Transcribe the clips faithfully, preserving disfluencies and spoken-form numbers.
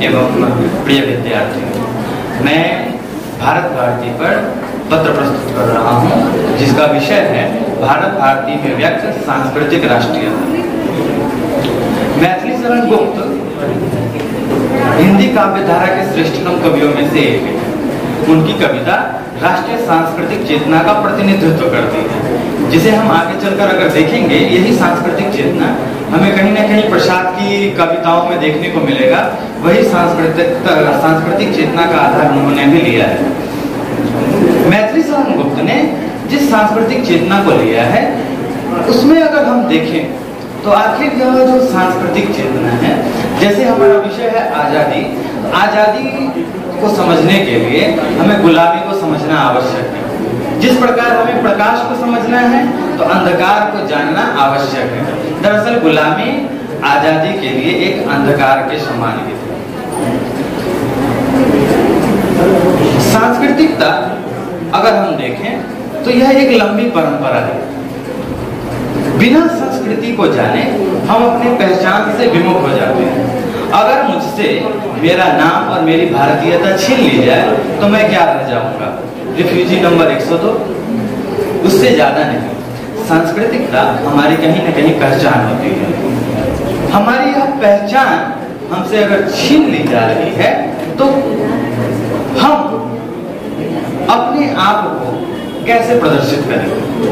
एवं प्रिय विद्यार्थियों, मैं भारत भारती पर पत्र प्रस्तुत कर रहा हूँ जिसका विषय है भारत भारती में व्यक्त सांस्कृतिक राष्ट्रीयता। मैथिली शरण गुप्त हिंदी काव्यधारा के श्रेष्ठतम कवियों में से एक है। उनकी कविता राष्ट्रीय सांस्कृतिक चेतना का प्रतिनिधित्व करती है, जिसे हम आगे चलकर अगर देखेंगे यही सांस्कृतिक चेतना हमें कहीं ना कहीं प्रसाद की कविताओं में देखने को मिलेगा। वही सांस्कृतिक सांस्कृतिक चेतना का आधार उन्होंने भी लिया है। मैथिली शरण गुप्त ने जिस सांस्कृतिक चेतना को लिया है उसमें अगर हम देखें तो आखिर यह जो सांस्कृतिक चेतना है, जैसे हमारा विषय है आजादी, आजादी को समझने के लिए हमें गुलामी को समझना आवश्यक है। जिस प्रकार हमें प्रकाश को समझना है तो अंधकार को जानना आवश्यक है। दरअसल गुलामी आजादी के लिए एक अंधकार के समान है। सांस्कृतिकता अगर हम देखें तो यह एक लंबी परंपरा है। बिना संस्कृति को जाने हम अपनी पहचान से विमुख हो जाते हैं। अगर मुझसे मेरा नाम और मेरी भारतीयता छीन ली जाए तो मैं क्या रह जाऊंगा? रिफ्यूजी नंबर एक सौ दो, उससे ज्यादा नहीं। सांस्कृतिकता हमारी कहीं ना कहीं पहचान होती है। हमारी यह पहचान हमसे अगर छीन ली जा रही है तो हम अपने आप को कैसे प्रदर्शित करेंगे?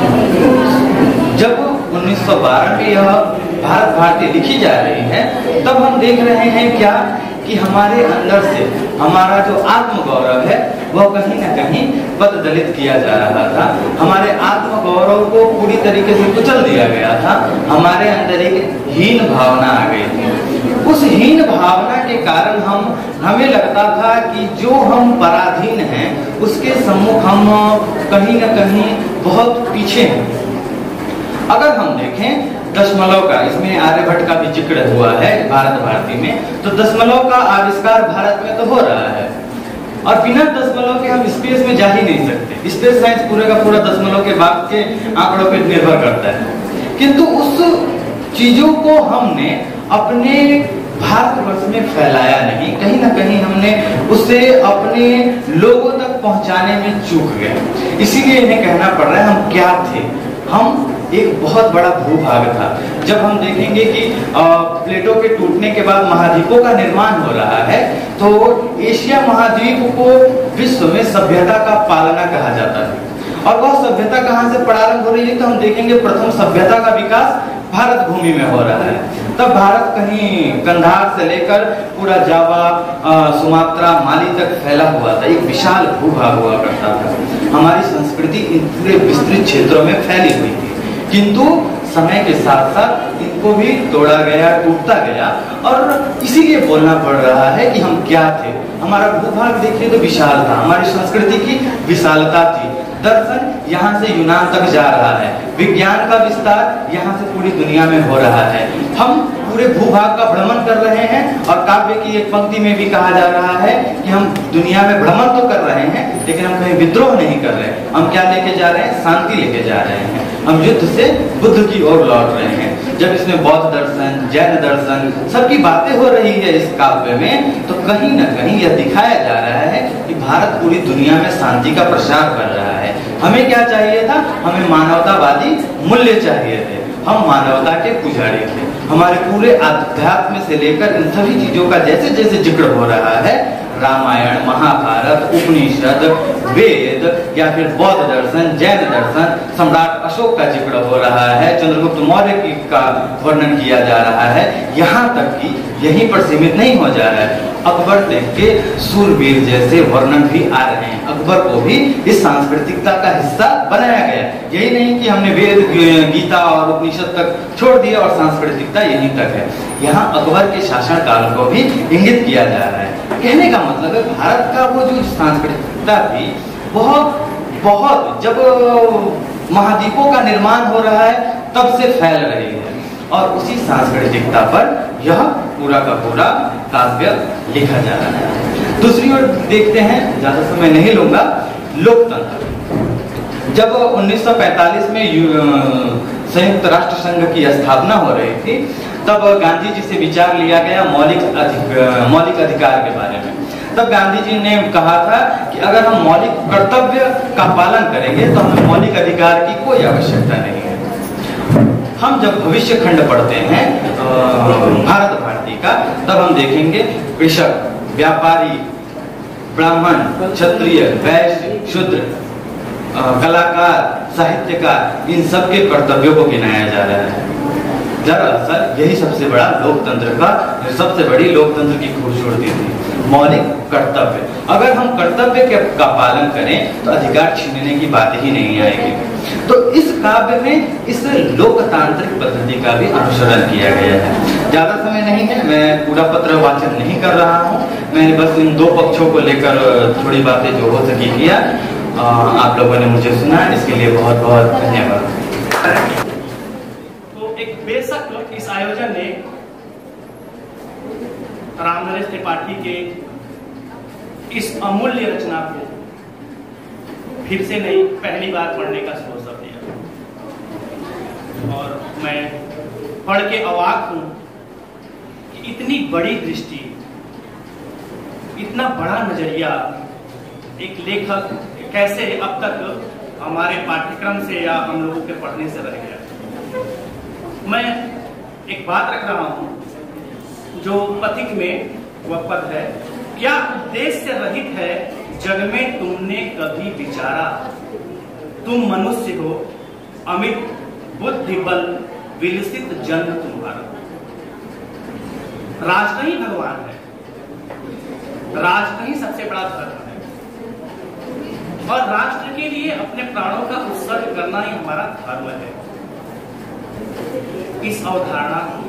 जब उन्नीस सौ बारह में यह भारत भारती लिखी जा रही है तब हम देख रहे हैं क्या कि हमारे अंदर से हमारा जो आत्मगौरव है वह कहीं ना कहीं पददलित किया जा रहा था। हमारे आत्मगौरव को पूरी तरीके से कुचल दिया गया था। हमारे अंदर एक हीन भावना आ गई थी। उस हीन भावना के कारण हम हमें लगता था कि जो हम पराधीन हैं उसके सम्मुख हम कहीं ना कहीं बहुत पीछे हैं। अगर हम देखें दशमलव का, इसमें आर्यभट्ट का भी जिक्र हुआ है भारत भारती में, तो दशमलव का आविष्कार भारत में तो हो रहा है और बिना दशमलव के हम स्पेस में जा ही नहीं सकते। स्पेस साइंस पूरे का पूरा दशमलव के बाद के आंकड़ों पर निर्भर करता है, किंतु उस चीजों को हमने अपने भारतवर्ष में फैलाया नहीं। कहीं ना कहीं हमने उसे अपने लोगों तक पहुंचाने में चूक गए। इसीलिए इन्हें कहना पड़ रहा है हम क्या थे। हम एक बहुत बड़ा भूभाग था। जब हम देखेंगे कि प्लेटों के टूटने के बाद महाद्वीपों का निर्माण हो रहा है तो एशिया महाद्वीप को विश्व में सभ्यता का पालना कहा जाता है। और वह सभ्यता कहाँ से प्रारंभ हो रही है तो हम देखेंगे प्रथम सभ्यता का विकास भारत भूमि में हो रहा है। तब भारत कहीं कंधार से लेकर पूरा जावा, सुमात्रा, माली तक फैला हुआ था। एक विशाल भूभाग हुआ करता था। हमारी संस्कृति इन पूरे विस्तृत क्षेत्रों में फैली हुई थी, किंतु समय के साथ साथ इनको भी तोड़ा गया, टूटता गया और इसीलिए बोलना पड़ रहा है कि हम क्या थे। हमारा भूभाग देखिए तो विशाल था, हमारी संस्कृति की विशालता थी। दर्शन यहाँ से यूनान तक जा रहा है, विज्ञान का विस्तार यहाँ से पूरी दुनिया में हो रहा है। हम पूरे भूभाग का भ्रमण कर रहे हैं और काव्य की एक पंक्ति में भी कहा जा रहा है कि हम दुनिया में भ्रमण तो कर रहे हैं लेकिन हम कहीं विद्रोह नहीं कर रहे। हम क्या लेके जा रहे हैं? शांति लेके जा रहे हैं। हम युद्ध से बुद्ध की ओर लौट रहे हैं। जब इसमें बौद्ध दर्शन, जैन दर्शन सबकी बातें हो रही है इस काव्य में, तो कहीं ना कहीं यह दिखाया जा रहा है कि भारत पूरी दुनिया में शांति का प्रसार कर रहा है। हमें क्या चाहिए था? हमें मानवतावादी मूल्य चाहिए थे। हम मानवता के पुजारी थे। हमारे पूरे अध्यात्म से लेकर इन सभी चीजों का जैसे जैसे जिक्र हो रहा है, रामायण, महाभारत, उपनिषद, वेद या फिर बौद्ध दर्शन, जैन दर्शन, सम्राट अशोक का जिक्र हो रहा है, चंद्रगुप्त मौर्य की का वर्णन किया जा रहा है। यहाँ तक कि यहीं पर सीमित नहीं हो जा रहा है, अकबर के सूरवीर जैसे वर्णन भी आ रहे हैं। अकबर को भी इस सांस्कृतिकता का हिस्सा बनाया गया। यही नहीं कि हमने वेद, गीता और उपनिषद तक छोड़ दिया और सांस्कृतिकता यहीं तक है। यहाँ अकबर के शासन काल को भी इंगित किया जा रहा है। कहने का मतलब है भारत का वो जो सांस्कृतिकता थी बहुत बहुत जब महाद्वीपों का निर्माण हो रहा है तब से फैल रही है और उसी सांस्कृतिकता पर यह पूरा का पूरा काव्य लिखा जा रहा है। दूसरी ओर देखते हैं, ज्यादा समय नहीं लूंगा, लोकतंत्र। जब उन्नीस सौ पैंतालीस में संयुक्त राष्ट्र संघ की स्थापना हो रही थी तब गांधी जी से विचार लिया गया मौलिक अधिक मौलिक अधिकार के बारे में। तब गांधी जी ने कहा था कि अगर हम मौलिक कर्तव्य का पालन करेंगे तो हमें मौलिक अधिकार की कोई आवश्यकता नहीं है। हम जब भविष्य खंड पढ़ते हैं भारत भारती का, तब हम देखेंगे कृषक, व्यापारी, ब्राह्मण, क्षत्रिय, वैश्य, शूद्र, कलाकार, साहित्यकार, इन सब के कर्तव्यों को गिनाया जा रहा है। दरअसल यही सबसे बड़ा लोकतंत्र का सबसे बड़ी लोकतंत्र की खूबसूरती थी, मौलिक कर्तव्य। अगर हम कर्तव्य के का पालन करें तो अधिकार छीनने की बात ही नहीं आएगी। तो इस काव्य में इस लोकतांत्रिक पद्धति का भी अनुसरण किया गया है। ज्यादा समय नहीं है, मैं पूरा पत्र वाचन नहीं कर रहा हूँ, मैंने बस इन दो पक्षों को लेकर थोड़ी बातें जो हो सकी किया। आप लोगों ने मुझे सुना, इसके लिए बहुत बहुत धन्यवाद। तो एक बेशक इस आयोजन ने रामनरेश त्रिपाठी के इस अमूल्य रचना को फिर से नहीं पहली बार पढ़ने का अवसर दिया, और मैं पढ़ के अवाक हूं कि इतनी बड़ी दृष्टि, इतना बड़ा नजरिया एक लेखक कैसे अब तक हमारे पाठ्यक्रम से या हम लोगों के पढ़ने से रह गया। मैं एक बात रख रहा हूं जो पथिक में वह पद है, क्या उद्देश्य रहित है जग में तुमने कभी विचारा, तुम मनुष्य हो अमित बुद्धि बल विलसित जन्म तुम्हारा। राष्ट्र ही भगवान है, राष्ट्र ही सबसे बड़ा धर्म है, और राष्ट्र के लिए अपने प्राणों का उत्सर्ग करना ही हमारा धर्म है। इस अवधारणा को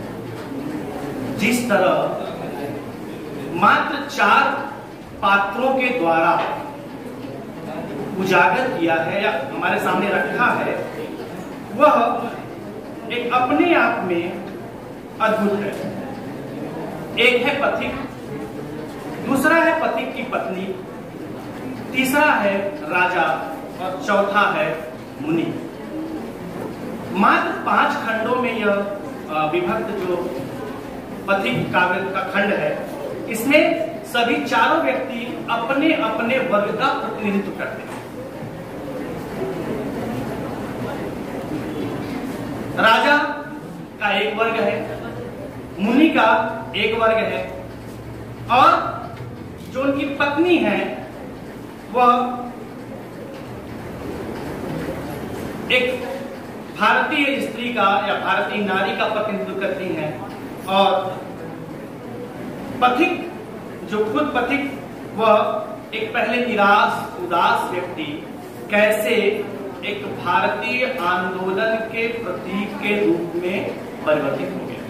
जिस तरह मात्र चार पात्रों के द्वारा उजागर किया है या हमारे सामने रखा है, वह एक अपने आप में अद्भुत है। एक है पथिक, दूसरा है पथिक की पत्नी, तीसरा है राजा, और चौथा है मुनि। मात्र पांच खंडों में यह विभक्त जो पथिक काव्य का खंड है, इसमें सभी चारों व्यक्ति अपने अपने वर्ग का प्रतिनिधित्व करते हैं। राजा का एक वर्ग है, मुनि का एक वर्ग है, और जो उनकी पत्नी है वह एक भारतीय स्त्री का या भारतीय नारी का प्रतिनिधित्व करती हैं। और पथिक जो खुद पथिक, वह एक पहले निराश उदास व्यक्ति कैसे एक भारतीय आंदोलन के प्रतीक के रूप में परिवर्तित हो गया।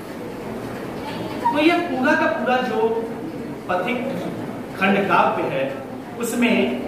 तो यह पूरा का पूरा जो पथिक खंड काव्य है, उसमें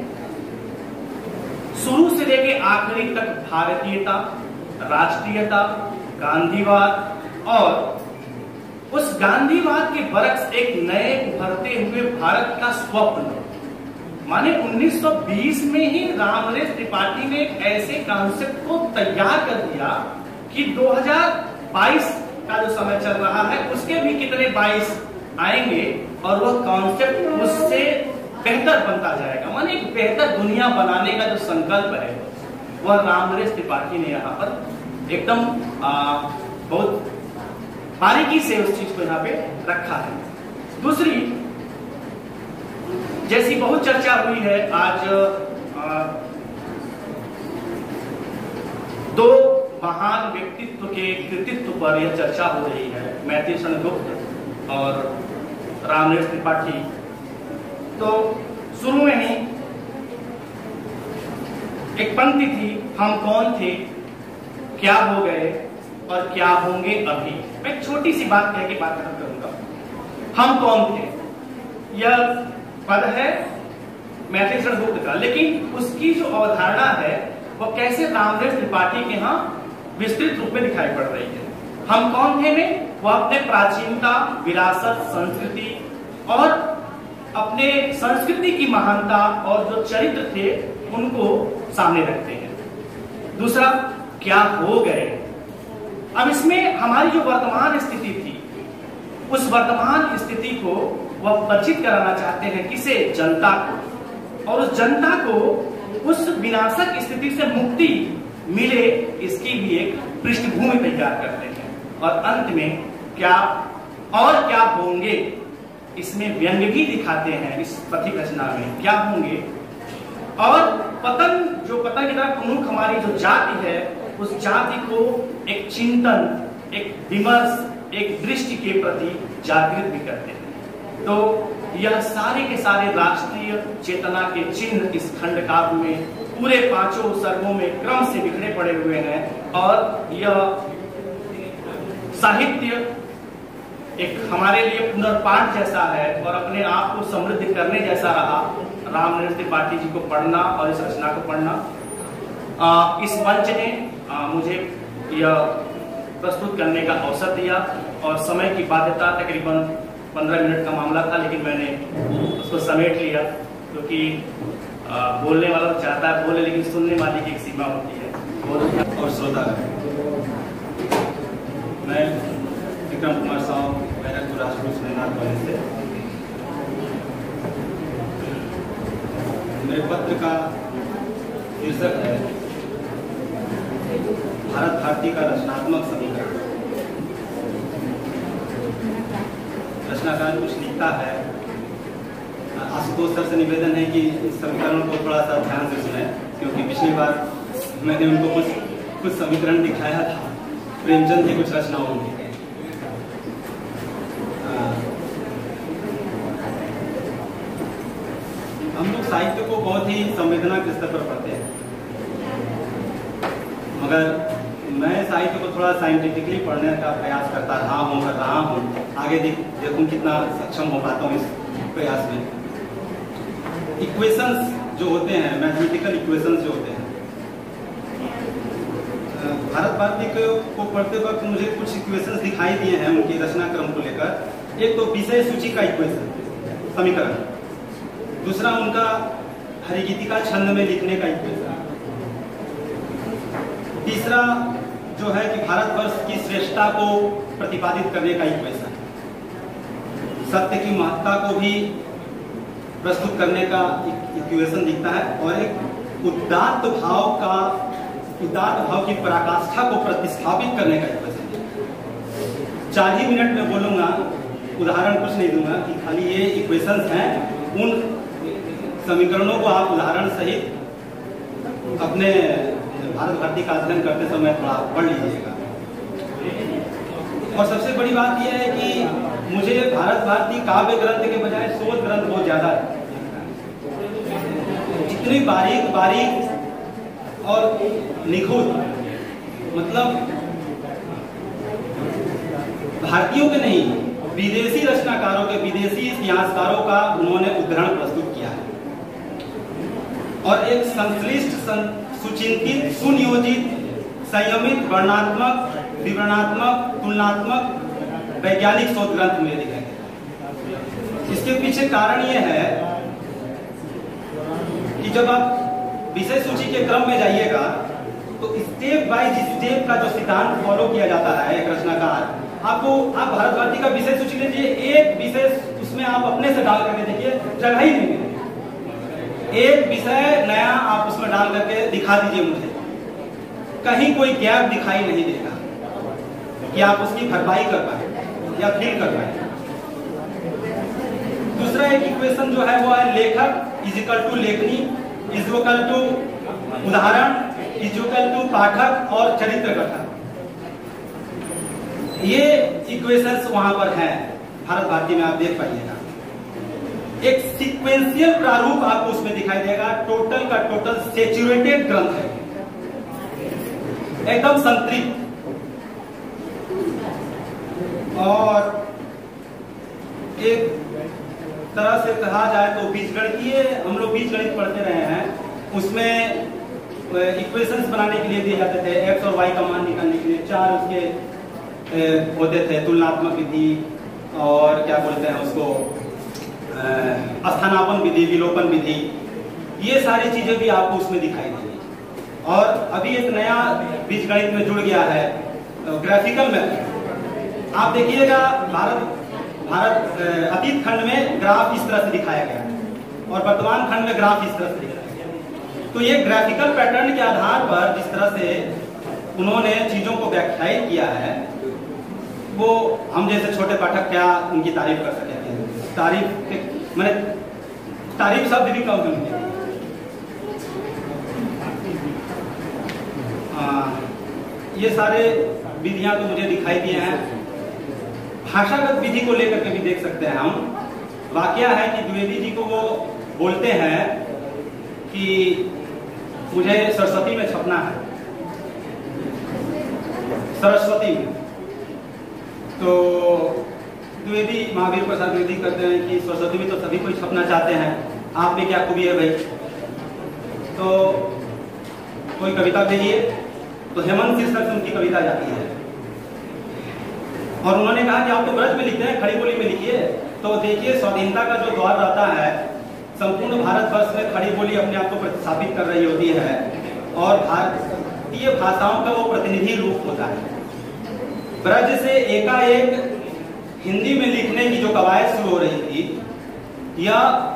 शुरू से लेके आखिरी तक भारतीयता, राष्ट्रीयता, गांधीवाद और उस गांधीवाद के बरक्स एक नए उभरते हुए भारत का स्वप्न, माने उन्नीस सौ बीस में ही रामनरेश त्रिपाठी ने एक ऐसे कॉन्सेप्ट को तैयार कर दिया कि दो हज़ार बाईस का जो समय चल रहा है उसके भी कितने बाईस आएंगे और वह कॉन्सेप्ट उससे बेहतर बनता जाएगा। माने एक बेहतर दुनिया बनाने का जो संकल्प है वह रामनरेश त्रिपाठी ने यहाँ पर एकदम बहुत बारीकी से उस चीज को यहाँ पे रखा है। दूसरी, जैसी बहुत चर्चा हुई है आज, आ, दो महान व्यक्तित्व के कृतित्व पर यह चर्चा हो रही है, मैथिली शरण गुप्त और रामनरेश त्रिपाठी। तो शुरू में ही एक पंक्ति थी, हम कौन थे, क्या हो गए और क्या होंगे अभी। मैं एक छोटी सी बात कह के बात खत्म करूंगा। हम कौन थे, यह पद है मैथिली शरण गुप्त का, लेकिन उसकी जो अवधारणा है वह कैसे रामनरेश त्रिपाठी के यहाँ विस्तृत रूप में दिखाई पड़ रही है। हम कौन थे में वह अपने प्राचीनता, विरासत, संस्कृति और अपने संस्कृति की महानता और जो चरित्र थे उनको सामने रखते हैं। दूसरा, क्या हो गए, अब इसमें हमारी जो वर्तमान स्थिति थी, उस वर्तमान स्थिति को वह परिचित कराना चाहते हैं, किसे? जनता को। और उस जनता को उस विनाशक स्थिति से मुक्ति मिले, इसकी भी एक पृष्ठभूमि तैयार करते हैं। और अंत में क्या और क्या होंगे, इसमें व्यंग्य भी दिखाते हैं इस पथिक रचना में, क्या होंगे। और पतन, जो पतन की तरफ उन्मुख हमारी जो जाति है, उस जाति को एक चिंतन, एक विमर्श, एक दृष्टि के प्रति जागृत भी करते हैं। तो यह सारे के सारे राष्ट्रीय चेतना के चिन्ह इस खंड काव्य में पूरे पांचों सर्गों में क्रम से बिखरे पड़े हुए हैं। और यह साहित्य एक हमारे लिए पुनर्पाठ जैसा है और अपने आप को समृद्ध करने जैसा रहा, रामनरेंद्र त्रिपाठी जी को पढ़ना और इस रचना को पढ़ना। आ, इस मंच ने आ, मुझे यह प्रस्तुत करने का अवसर दिया और समय की बाध्यता, तकरीबन पंद्रह मिनट का मामला था, लेकिन मैंने उसको समेट लिया, क्योंकि बोलने वाला तो चाहता है बोले, लेकिन सुनने वाले की एक सीमा होती है। और श्रोता, मैं विक्रम कुमार साहु, बैरकपुर राजपूत स्नेहनाथ कॉलेज से। मेरे पत्र का शीर्षक है भारत भारती का रचनात्मक समीकरण। रचनाकार कुछ लिखता है, आशुतोष सर से निवेदन है कि इस समीकरण को थोड़ा सा ध्यान से सुने, क्योंकि पिछली बार मैंने उनको कुछ कुछ समीकरण दिखाया था प्रेमचंद की कुछ रचनाओं में। हम लोग साहित्य को बहुत ही संवेदना के स्तर पर पढ़ते हैं, मगर मैं साहित्य को थोड़ा साइंटिफिकली पढ़ने का प्रयास करता रहा हूँ कर रहा हूँ आगे देख देखूँ कितना सक्षम हो पाता हूँ इस प्रयास में। इक्वेशंस जो होते हैं, मैथमेटिकल इक्वेशंस जो होते हैं, भारत भारती को पढ़ते वक्त मुझे कुछ इक्वेशंस दिखाई दिए हैं उनकी रचना क्रम को लेकर। एक तो विषय सूची का इक्वेशन समीकरण, दूसरा उनका हरिगीतिका छंद में लिखने का इक्वेशन, तीसरा जो है कि भारतवर्ष की श्रेष्ठता को प्रतिपादित करने का इक्वेशन, सत्य की महत्ता को भी प्रस्तुत करने का इक्वेशन दिखता है, और एक उदात्त भाव का उदात्त भाव की पराकाष्ठा को प्रतिस्थापित करने का इक्वेशन। चार ही मिनट में बोलूंगा, उदाहरण कुछ नहीं दूंगा कि खाली ये इक्वेशंस हैं। उन समीकरणों को आप उदाहरण सहित अपने भारत भारती का अध्ययन करते समय थोड़ा पढ़ लीजिएगा। और सबसे बड़ी बात यह है कि मुझे भारत भारती काव्य ग्रंथ के बजाय शोध ग्रंथ बहुत ज्यादा है। इतनी बारीक बारीक और निखुत, मतलब भारतीयों के नहीं, विदेशी रचनाकारों के, विदेशी इतिहासकारों का उन्होंने उद्धरण प्रस्तुत किया है। और एक संश्लिष्ट, सुचिंतित, सुनियोजित, संयमित, वर्णात्मक, विवरणात्मक, तुलनात्मक, वैज्ञानिक शोध ग्रंथ मुझे दिखाई देता। इसके पीछे कारण यह है कि जब आप विषय सूची के क्रम में जाइएगा तो स्टेप बाय स्टेप का जो सिद्धांत फॉलो किया जाता है एक रचनाकार, आपको आप भारत भारती का विषय सूची लीजिए, एक विषय उसमें आप अपने से डाल करके देखिए, जगह ही नहीं मिलेगी। एक विषय नया आप उसमें डाल करके दिखा दीजिए मुझे, कहीं कोई गैप दिखाई नहीं देगा कि आप उसकी भरपाई कर पाए या फिल कर पाए। दूसरा एक इक्वेशन जो है वो है लेखक इज इक्वल टू लेखनी इज इक्वल टू उदाहरण इज इक्वल टू पाठक और चरित्र कथन। ये इक्वेशंस वहां पर हैं भारत भारती में, आप देख पाइएगा। एक सीक्वेंशियल प्रारूप आपको उसमें दिखाई देगा। टोटल का टोटल सेचुरेटेड ग्रंथ है, एकदम संतृप्त। और एक तरह से कहा जाए तो बीजगणितीय, हम लोग बीजगणित पढ़ते रहे हैं, उसमें इक्वेशंस बनाने के लिए दिए जाते थे, एक्स और वाई का मान निकालने के लिए चार उसके होते थे, तुलनात्मक विधि और क्या बोलते हैं उसको, स्थानापन विधि, विलोपन विधि, ये सारी चीजें भी आपको उसमें दिखाई देंगी। और अभी एक नया बीजगणित में जुड़ गया है ग्राफिकल मेथड। आप देखिएगा भारत भारत अतीत खंड में ग्राफ इस तरह से दिखाया गया है और वर्तमान खंड में ग्राफ इस तरह से दिखाया गया। तो ये ग्राफिकल पैटर्न के आधार पर जिस तरह से उन्होंने चीजों को व्याख्यायित किया है, वो हम जैसे छोटे पाठक क्या उनकी तारीफ कर सके। तारीफ मैंने तारीफ शब्द भी कम है। ये सारे विधियां तो मुझे दिखाई दिए हैं। भाषागत विधि को लेकर के भी देख सकते हैं हम। वाकया है कि द्विवेदी जी को वो बोलते हैं कि मुझे सरस्वती में छपना है, सरस्वती में। तो द्विवेदी महावीर प्रसाद द्विवेदी कहते हैं कि सरस्वती में तो सभी कोई छपना चाहते हैं, आप में क्या खूबी है भाई। तो कोई कविता भेजिए, तो हेमंत शीर्षक से उनकी कविता जाती है और उन्होंने कहा कि आप तो ब्रज में लिखते हैं, खड़ी बोली में लिखिए। तो देखिए स्वाधीनता का जो द्वार रहता है, संपूर्ण भारतवर्ष में खड़ी बोली अपने आप को प्रतिस्थापित कर रही होती है और भारतीय भाषाओं का वो प्रतिनिधि रूप होता है। ब्रज से एकाएक हिंदी में लिखने की जो कवायद शुरू हो रही थी, यह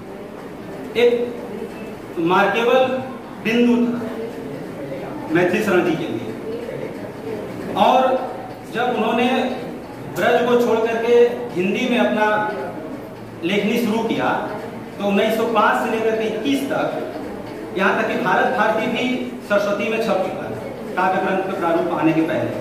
एक मार्केबल बिंदु था मैथिली शरण जी के लिए। और जब उन्होंने ब्रज को छोड़ करके हिंदी में अपना लेखनी शुरू किया, तो उन्नीस सौ पाँच से लेकर के इक्कीस तक, यहाँ तक कि भारत भारती भी सरस्वती में छप चुका है काव्य ग्रंथ का प्रारूप आने के पहले।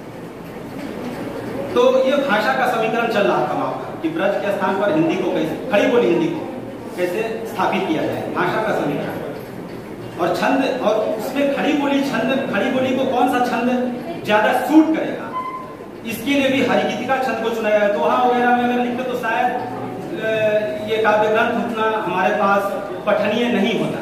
तो ये भाषा का समीकरण चल रहा था वहां पर कि ब्रज के स्थान पर हिंदी को कैसे, खड़ी बोली हिंदी को कैसे स्थापित किया जाए, भाषा का समीकरण। और छंद, और उसमें खड़ी बोली छंद, खड़ी बोली को कौन सा छंद ज्यादा सूट करेगा, इसके लिए भी हरिगीतिका छंद को चुना जाए। दोहा वगैरह में अगर लिखते तो शायद ये काव्य ग्रंथ उतना हमारे पास पठनीय नहीं होता।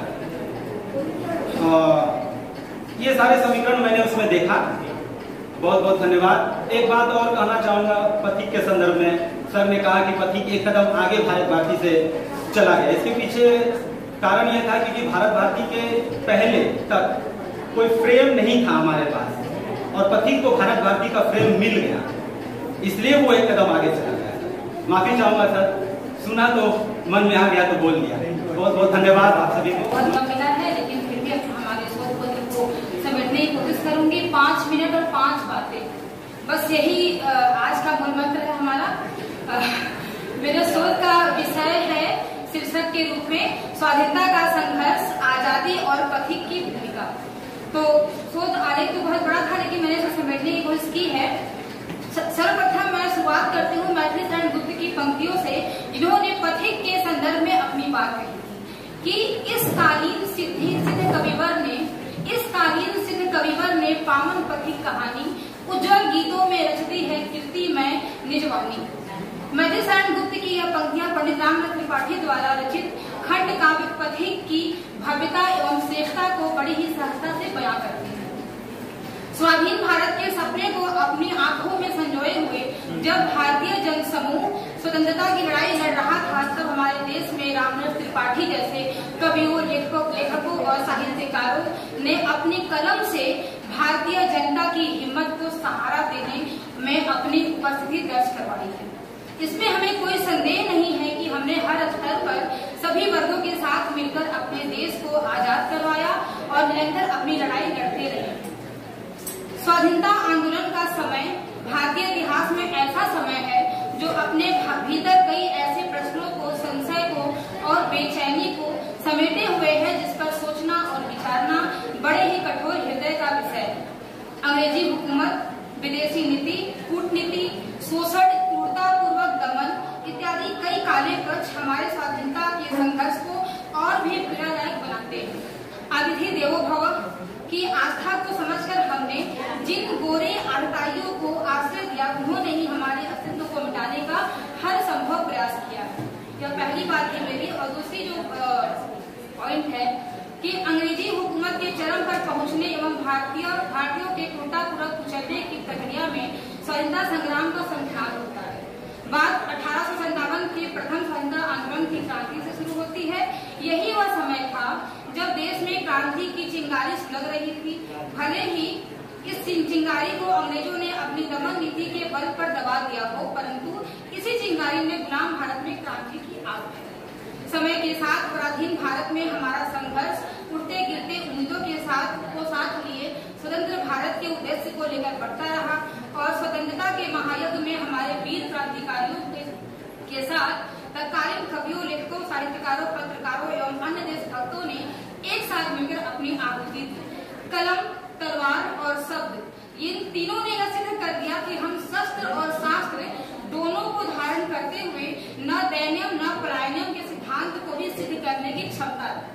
और ये सारे समीकरण मैंने उसमें देखा। बहुत बहुत धन्यवाद। एक बात और कहना चाहूंगा पथिक के संदर्भ में। सर ने कहा कि पथिक एक कदम आगे भारत भारती से चला गया। इसके पीछे कारण यह था क्योंकि भारत भारती के पहले तक कोई फ्रेम नहीं था हमारे पास और पथिक को भारत भारती का फ्रेम मिल गया, इसलिए वो एक कदम आगे चला गया। माफी चाहूंगा सर, सुना तो मन में आ गया तो बोल दिया। बहुत बहुत धन्यवाद आप सभी को। बहुत मिला है, लेकिन फिर भी हमारे शोध पत्र को समेटने की कोशिश करूंगी। पांच मिनट और पांच बातें, बस यही आज का मूल मंत्र है हमारा। मेरे शोध का विषय है शीर्षक के रूप में स्वाधीनता का संघर्ष, आजादी और पथिक की भूमिका। तो शोध आलेख तो बहुत बड़ा था, लेकिन मैंने इसे समेटने की कोशिश की है। सर्वप्रथम मैं शुरुआत करती हूँ मैथिली शरण गुप्त की पंक्तियों से, जिन्होंने पथिक के संदर्भ में अपनी बात कही थी कि इस कालीन सिद्धि सिद्ध कविवर ने इस कालीन सिद्ध कविवर ने पावन पथिक कहानी उज्जवल गीतों में रच दी है कीर्ति में निजवानी। मैथिली शरण गुप्त की यह पंक्तियां पंडित रामनाथ त्रिपाठी द्वारा रचित खंड काव्य पथिक की भव्यता एवं श्रेष्ठता को बड़ी ही सहजता से बयां करती है। स्वाधीन भारत के सपने को अपनी आंखों में संजोए हुए जब भारतीय जन समूह स्वतंत्रता की लड़ाई लड़ रहा था, तब हमारे देश में रामनाथ त्रिपाठी जैसे कवियों, लेखकों लेखकों और साहित्यकारों ने अपनी कलम से भारतीय जनता की हिम्मत को सहारा देने में अपनी उपस्थिति दर्ज करवाई है। इसमें हमें कोई संदेह नहीं है कि हमने हर स्तर पर सभी वर्गों के साथ मिलकर अपने देश को आजाद करवाया और निरंतर अपनी लड़ाई लड़ते रहे। स्वाधीनता आंदोलन का समय भारतीय इतिहास में ऐसा समय है जो अपने भीतर कई ऐसे प्रश्नों को, संशय को और बेचैनी को समेटे हुए है, जिस पर सोचना और विचारना बड़े ही कठोर हृदय का विषय है। अंग्रेजी हुकूमत, विदेशी नीति, कूटनीति, शोषण, क्रूरतापूर्वक दमन इत्यादि कई काले पक्ष हमारे स्वाधीनता के संघर्ष को और भी पीड़ादायक बनाते हैं। अतिथि देवो भव की आस्था को समझकर हमने जिन गोरे आड़ताइयों को आश्रय दिया, उन्होंने ही हमारे अस्तित्व को मिटाने का हर संभव प्रयास किया। यह पहली बात है मेरी। और दूसरी जो पॉइंट है कि अंग्रेजी हुकूमत के चरम पर पहुंचने एवं भारतीय भारतीयों के क्रूरतापूर्वक कुचलने की प्रक्रिया में स्वतंत्रता संग्राम का संख्यान होता है। बात अठारह सौ संतावन के प्रथम स्वतंत्रता आंदोलन की क्रांति से शुरू होती है। यही वह समय था जब देश में क्रांति की चिंगारी सुलग रही थी। भले ही इस चिंगारी को अंग्रेजों ने अपनी दमन नीति के बल पर दबा दिया हो, परंतु इसी चिंगारी ने गुलाम भारत में क्रांति की आग है। समय के साथ पराधीन भारत में हमारा संघर्ष उड़ते गिरते उम्मीदों के साथ को साथ लिए स्वतंत्र भारत के उद्देश्य को लेकर बढ़ता रहा और स्वतंत्रता के महायुद्ध में हमारे वीर क्रांतिकारियों के, के साथ तत्कालीन कवियों, लेखकों, साहित्यकारों, पत्रकारों एवं अन्य देशभक्तों ने एक साथ मिलकर अपनी आहुति दी। कलम, तलवार और शब्द, इन तीनों ने यह सिद्ध कर दिया कि हम शस्त्र और शास्त्र दोनों को धारण करते हुए न दैन्यम न पलायनम के सिद्धांत को भी सिद्ध करने की क्षमता है।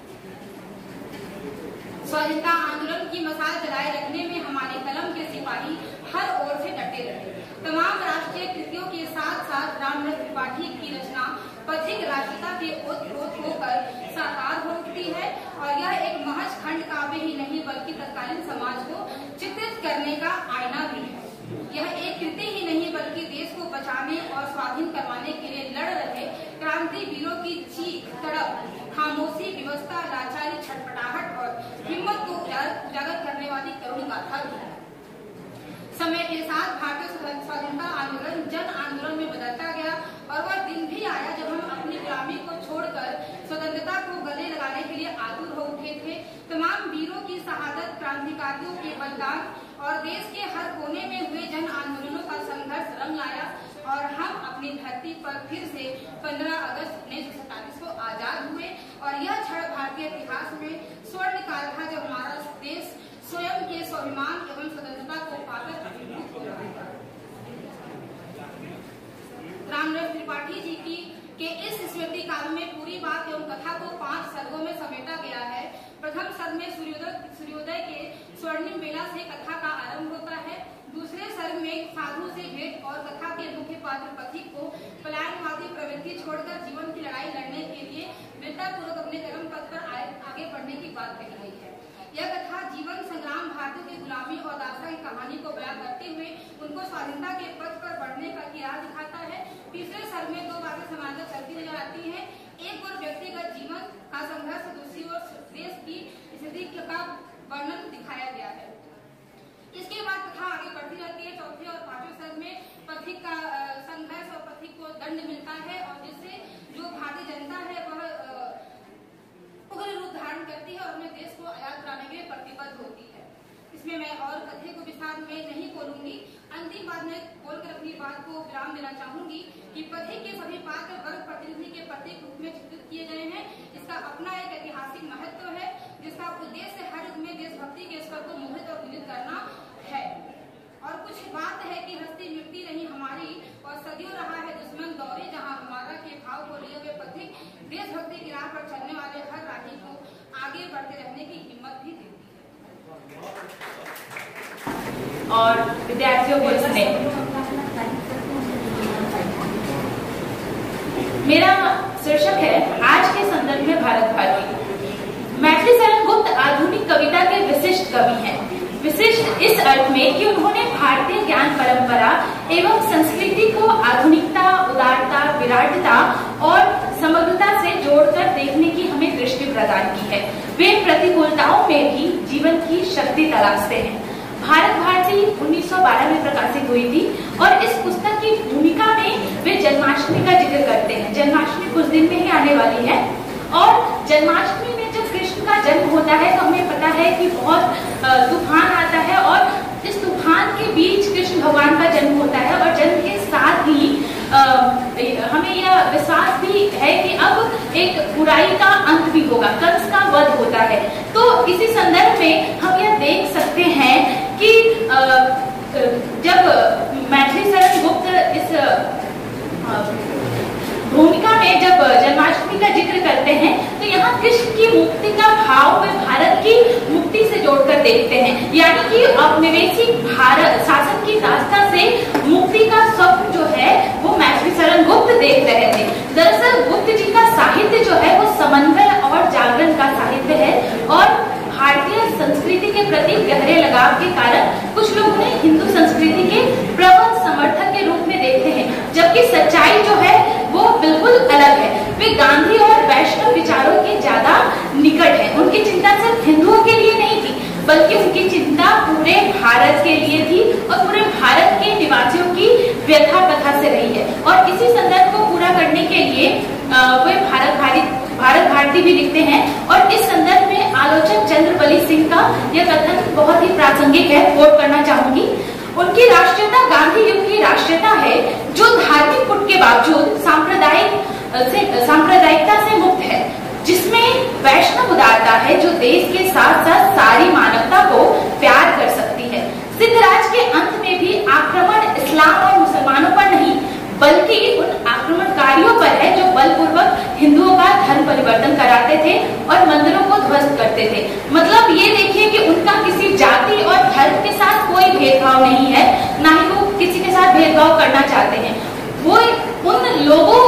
स्वाधीनता आंदोलन की मसाल जलाए रखने में हमारे कलम के सिपाही हर ओर से डटे रहे। तमाम राष्ट्रीय कृतियों के साथ साथ रामनाथ त्रिपाठी की रचना पथिक राष्ट्रीयता के ओत-प्रोत होकर साकार हो उठती है और यह एक महज खंड काव्य ही नहीं बल्कि तत्कालीन समाज को चित्रित करने का आईना भी है। यह एक कृति ही नहीं बल्कि देश को बचाने और स्वाधीन करवाने के लिए लड़ रहे क्रांति वीरों की चीख, तड़प, खामोशी, व्यवस्था, लाचारी, छटपटाहट और हिम्मत को उजागर करने वाली करुण गाथा भी है। समय के साथ भारतीय स्वतंत्रता आंदोलन जन आंदोलन में बदलता गया और वह दिन भी आया जब हम अपनी गुलामी को छोड़कर स्वतंत्रता को गले लगाने के लिए आतुर हो उठे थे। तमाम वीरों की शहादत, क्रांतिकारियों के बलिदान और देश के हर कोने में हुए जन आंदोलनों का संघर्ष रंग लाया और हम अपनी धरती पर फिर से पंद्रह अगस्त उन्नीस सौ सैंतालीस को आजाद हुए और यह क्षण भारतीय इतिहास में स्वर्ण काल था जब हमारा देश स्वयं के स्वाभिमान एवं स्वतंत्रता को पाकर अभिभूत हो रहा है। रामनाथ त्रिपाठी जी की के इस स्मृति काल में पूरी बात एवं कथा को पांच सर्गों में समेटा गया है। प्रथम सर्ग में सूर्योदय सूर्योदय के स्वर्णिम बेला से कथा का आरंभ होता है। दूसरे सर्ग में साधु से भेंट और कथा के मुख्य पात्र पथिक को पलायनवादी प्रवृत्ति छोड़कर जीवन की लड़ाई लड़ने के लिए वीरतापूर्वक अपने कर्म पथ पर आगे बढ़ने की बात कही गई है। यह कथा जीवन संग्राम, भारतीयों की गुलामी और दासता की कहानी को बयां करते हुए उनको स्वाधीनता के पथ पर बढ़ने का की राह दिखाता है। तीसरे सर्ग में दो बातें समानता चलती नजर आती हैं। एक ओर व्यक्तिगत जीवन का संघर्ष, दूसरी ओर देश की स्थिति का वर्णन दिखाया गया है। इसके बाद कथा आगे बढ़ती रहती है। चौथे और पांचवें सर्ग में पथिक का संघर्ष और पथिक को दंड मिलता है और जिससे जो भारतीय जनता है वह उग्र रूप धारण करती है और अपने देश को आजाद कराने के लिए प्रतिबद्ध होती है। इसमें मैं और कथे को विस्तार में नहीं बोलूंगी। अंतिम बात में बोलकर अपनी बात को विराम देना चाहूंगी कि पथिक के सभी पात्र वर्ग प्रतिनिधि के प्रतीक रूप में चित्रित किए गए हैं। इसका अपना एक ऐतिहासिक महत्व है जिसका उद्देश्य हर युग में देशभक्ति के स्वर को मोहित और विदित करना है। और कुछ बात है कि हस्ती मिट्टी नहीं हमारी और सदियों रहा है दुश्मन दौरे, जहां हमारा के भाव को लिए हुए पथिक देशभक्ति की राह पर चलने वाले हर राही को आगे बढ़ते रहने की हिम्मत भी देती है। और विद्यार्थियों को इसमें मेरा शीर्षक है आज के संदर्भ में भारत भारती। मैथिली शरण गुप्त आधुनिक कविता के विशिष्ट कवि हैं। विशिष्ट इस अर्थ में कि उन्होंने भारतीय ज्ञान परंपरा एवं संस्कृति को आधुनिकता, उदारता, विराटता और समग्रता से जोड़कर देखने की हमें दृष्टि प्रदान की है। वे प्रतिकूलताओं में भी जीवन की शक्ति तलाशते हैं। भारत भारती उन्नीस सौ बारह में प्रकाशित हुई थी और इस पुस्तक की भूमिका में वे जन्माष्टमी का जिक्र करते हैं। जन्माष्टमी कुछ दिन में ही आने वाली है और जन्माष्टमी में जब कृष्ण का जन्म होता है तो हमें पता है कि बहुत तूफान आता है और इस तूफान के बीच कृष्ण भगवान का जन्म होता है और जन्म के साथ ही आ, हमें यह विश्वास भी है कि अब एक बुराई का अंत भी होगा, कंस का वध होता है। तो इसी संदर्भ में हम यह देख सकते हैं कि आ, जब मैथिली शरण गुप्त इस आ, भूमिका में जब जन्माष्टमी का जिक्र करते हैं तो यहाँ कृष्ण की मुक्ति का भाव वे भारत की मुक्ति से जोड़कर देखते हैं, यानी कि औपनिवेशी भारत शासन की दास्ता से मुक्ति का स्वप्न जो है वो मैथिली शरण गुप्त देख रहे थे। दरअसल गुप्त जी का साहित्य जो है वो समन्वय और जागरण का साहित्य है और भारतीय संस्कृति के प्रति गहरे लगाव के कारण कुछ लोग उन्हें हिंदू संस्कृति के प्रबल समर्थक के रूप में देखते हैं, जबकि सच्चाई जो है वो बिल्कुल अलग है। वे गांधी और वैष्णव विचारों के ज्यादा निकट हैं। उनकी चिंता सिर्फ हिंदुओं के लिए नहीं थी बल्कि उनकी चिंता पूरे व्यथा कथा से रही है। और इसी संदर्भ को पूरा करने के लिए वे भारत भारती भारत भारती भी लिखते हैं। और इस संदर्भ में आलोचक चंद्रबली सिंह का यह कथन बहुत ही प्रासंगिक है, कोट करना चाहूंगी। उनकी राष्ट्रीयता गांधी युग की राष्ट्रीयता है, जो धार्मिक पुट के बावजूद सांप्रदायिक से सांप्रदायिकता से मुक्त है, जिसमें वैष्णव उदारता है, जो देश के साथ साथ सारी मानवता को प्यार कर सकती है। सिद्ध राज के अंत में भी आक्रमण इस्लाम और मुसलमानों पर नहीं, बल्कि उन आक्रमणकारियों पर है जो बलपूर्वक हिंदुओं का धर्म परिवर्तन कराते थे और मंदिरों को ध्वस्त करते थे। मतलब ये देखिए कि उनका किसी जाति और धर्म के साथ कोई भेदभाव नहीं है, ना ही वो किसी के साथ भेदभाव करना चाहते हैं। वो उन लोगों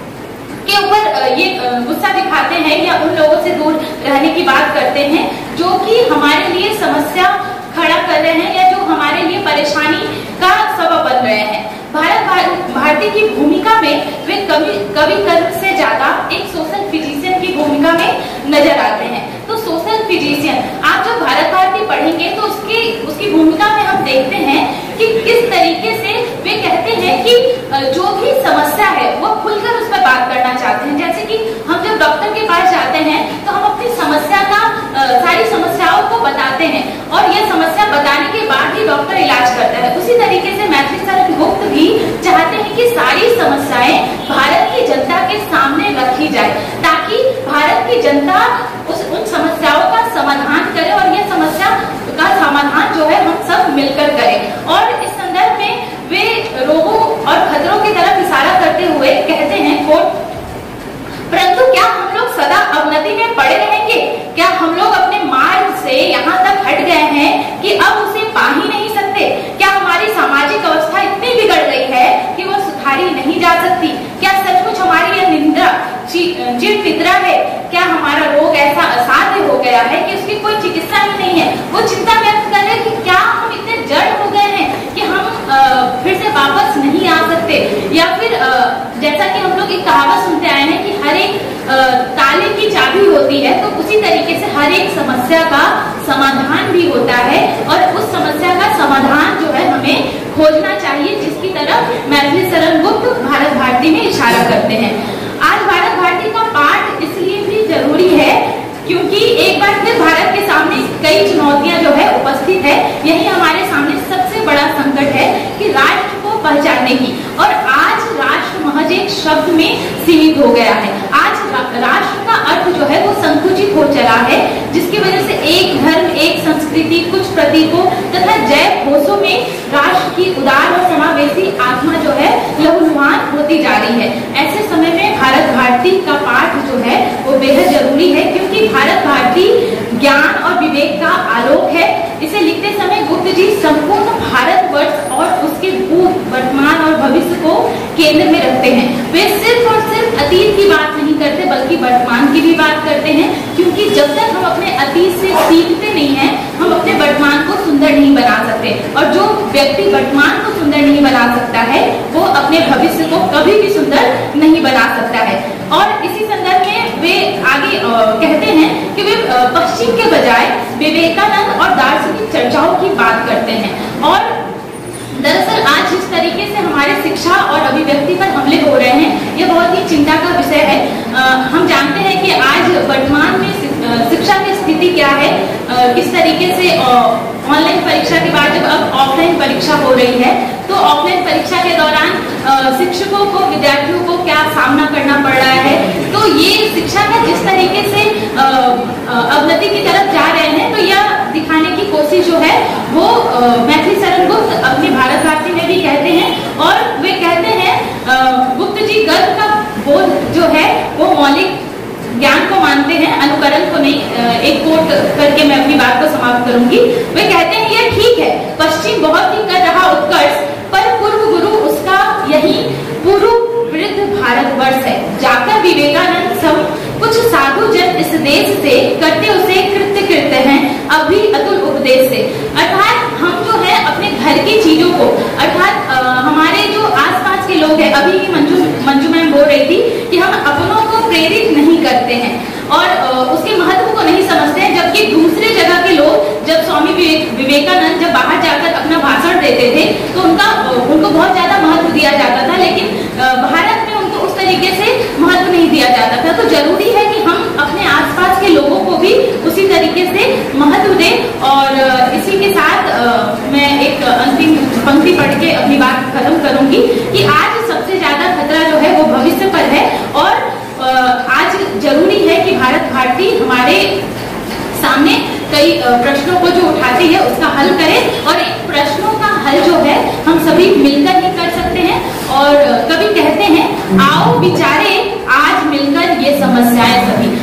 के ऊपर ये गुस्सा दिखाते हैं या उन लोगों से दूर रहने की बात करते हैं जो कि हमारे लिए समस्या खड़ा कर रहे हैं या जो हमारे लिए परेशानी का सबब बन रहे हैं। भारत भारती की भूमिका में वे कवि कवि कर्म से ज्यादा एक सोशल फिजिशियन की भूमिका में नजर आते हैं। तो सोशल फिजिशियन, आप जब भारत भारती पढ़ेंगे तो उसकी उसकी भूमिका में हम देखते हैं कि किस तरीके से वे कहते हैं कि जो भी समस्या है वो खुलकर उस पर बात करना चाहते हैं। जैसे कि हम जब डॉक्टर के पास जाते हैं तो हम अपनी समस्या का सारी समस्याओं को बताते हैं और यह समस्या बताने के बाद ही डॉक्टर इलाज करता है। उसी तरीके से मैथिली शरण गुप्त भी चाहते हैं कि सारी समस्याएं भारत की जनता के सामने रखी जाए, ताकि भारत की जनता उस उन समस्याओं का समाधान करे और यह समस्या का समाधान जो है हम सब मिलकर करें। और इस संदर्भ में वे रोगों और खतरों की तरफ इशारा करते हुए कहते हैं, कोट, परंतु क्या हम लोग सदा अवनति में पड़े रहेंगे? क्या हम लोग अपने मार्ग से यहाँ तक हट गए हैं कि अब उसे पा ही नहीं सकते? क्या हमारी सामाजिक अवस्था इतनी बिगड़ गई है कि वो सुधारी नहीं जा सकती? क्या सचमुच हमारी यह निंदा चिर फितरा है? क्या हमारा रोग ऐसा असाध्य हो गया है कि उसकी कोई चिकित्सा ही नहीं है? वो चिंता व्यक्त कर रहे हैं कि क्या हम इतने जड़ हो गए हैं कि हम आ, फिर से वापस नहीं आ सकते? या फिर आ, जैसा कि हम लोग एक कहावत सुनते आए हैं कि हर एक ताले की चाबी होती है, तो उसी तरीके से हर एक समस्या का समाधान भी होता है और उस समस्या का समाधान जो है हमें खोजना चाहिए, जिसकी तरफ मैथिली शरण गुप्त भारत भारती में इशारा करते हैं। आज भारत भारती का पाठ इसलिए भी जरूरी है क्योंकि एक बार फिर भारत के सामने कई चुनौतियां जो है उपस्थित है। यही हमारे सामने सबसे बड़ा संकट है कि राष्ट्र को पहचानने की, और आज राष्ट्र महज एक शब्द में सीमित हो गया है। आज राष्ट्र का अर्थ जो है वो संकुचित हो चला है, जिसकी वजह से एक धर्म, एक संस्कृति, कुछ प्रतीकों तथा जय घोषों में राष्ट्र की उदार और समावेशी आत्मा जो है लहूलुहान होती जा रही है। ऐसे समय में भारत भारती का पाठ जो है वो बेहद जरूरी है, क्योंकि भारत भारती ज्ञान और विवेक का आलोक है। इसे लिखते समय गुप्त जी संपूर्ण भारतवर्ष और उसके भूत, वर्तमान और भविष्य को केंद्र में रखते हैं। वे सिर्फ और सिर्फ अतीत की बात नहीं करते बल्कि वर्तमान की भी बात करते हैं, क्योंकि जब तक हम अपने अतीत से सीखते नहीं हैं हम अपने वर्तमान को सुंदर नहीं बना सकते, और जो व्यक्ति वर्तमान को सुंदर नहीं बना सकता है वो अपने भविष्य को कभी भी सुंदर नहीं बना सकता है। और इसी संदर्भ में वे आगे आ, कहते हैं कि वे पश्चिम के बजाय विवेकानंद और दार्शनिक चर्चाओं की बात करते हैं। और दरअसल आज जिस तरीके से हमारे शिक्षा और अभिव्यक्ति पर हमले हो रहे हैं ये बहुत ही चिंता का विषय है। आ, हम जानते हैं कि आज वर्तमान में शिक्षा की स्थिति क्या है, आ, किस तरीके से ऑनलाइन परीक्षा के बाद जब अब ऑफलाइन परीक्षा हो रही है तो ऑफलाइन परीक्षा के दौरान शिक्षकों को, विद्यार्थियों को क्या सामना करना पड़ रहा है। तो ये शिक्षा में जिस तरीके से अवनति की तरफ जा रहे हैं तो यह दिखाने की कोशिश जो है वो मैथिली शरण गुप्त अपनी भारत भारती में भी कहते हैं। और वे कहते हैं, गुप्त जी गर्व का बोध जो है वो मौलिक ज्ञान को मानते हैं, अनुकरण को नहीं। एक कोट करके मैं अपनी बात को समाप्त करूंगी। वे कहते हैं यह ठीक है, पश्चिम बहुत ही कर रहा उत्कर्ष, पर पूर्व गुरु उसका यही पूर्व वृद्ध भारतवर्ष है। जाकर विवेकानंद सब कुछ साधु जन इस देश से करते उसे कृत्य कृत्य हैं अभी अतुल उपदेश से। अर्थात हम जो है अपने घर की चीजों को, अर्थात हमारे जो आसपास के लोग हैं, अभी भी मंजू मंजू मैम बोल रही थी कि हम अपनों को प्रेरित नहीं करते हैं और उसके महत्व को नहीं समझते हैं, जबकि दूसरे जगह के लोग जब स्वामी विवेक, विवेकानंद जब बाहर जाकर अपना भाषण देते थे तो उनका उनको बहुत ज्यादा महत्व दिया जाता था, लेकिन भारत में उनको उस तरीके से महत्व नहीं दिया जाता था। तो जरूरी है कि हम अपने आसपास के लोगों को भी उसी तरीके से महत्व दें। और इसी के साथ मैं एक अंतिम पंक्ति पढ़ के अपनी बात खत्म करूंगी कि आज सबसे ज्यादा खतरा जो है वो भविष्य पर है, और आज जरूरी है कि भारत भारती हमारे सामने कई प्रश्नों को जो उठाती है उसका हल करें, और इन प्रश्नों का हल जो है हम सभी मिलकर ही कर सकते हैं। और कभी कहते हैं आओ विचारे आज मिलकर ये समस्याएं सभी।